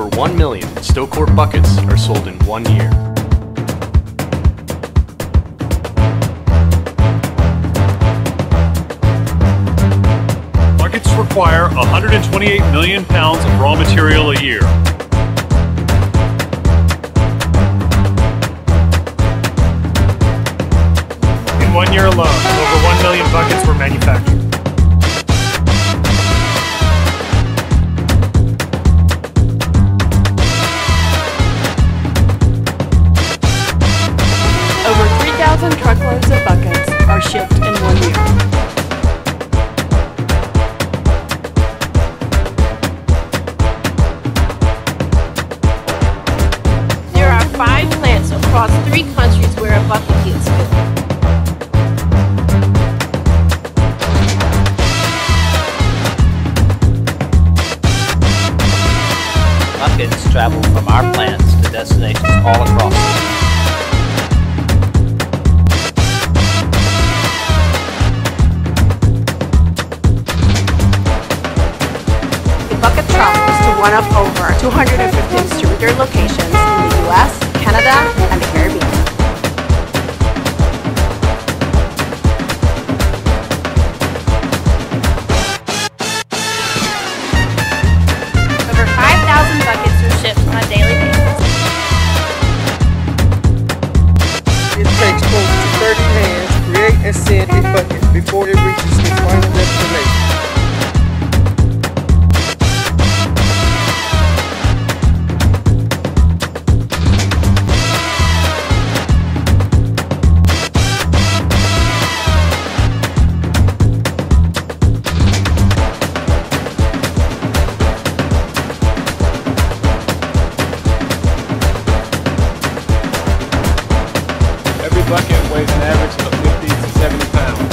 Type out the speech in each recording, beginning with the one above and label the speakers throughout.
Speaker 1: Over 1 million Stocorp buckets are sold in 1 year.
Speaker 2: Buckets require 128 million pounds of raw material a year.
Speaker 3: In 1 year alone, over 1 million buckets were manufactured.
Speaker 4: Over 3,000 truckloads of buckets are shipped in 1 year. There are 5 plants across 3 countries where a bucket gets filled.
Speaker 5: Buckets travel from our plants to destinations all across the world.
Speaker 4: The bucket travels to one of over 250 distributor locations in the US, Canada, and the Caribbean. Over 5,000 buckets are shipped on a daily basis.
Speaker 6: It takes close to 30 hands to create and send a bucket before it reaches its final destination.
Speaker 7: Every bucket weighs an average of 50 to 70 pounds.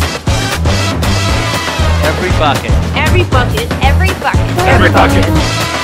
Speaker 5: Every bucket.
Speaker 4: Every bucket, every bucket,
Speaker 2: Every bucket.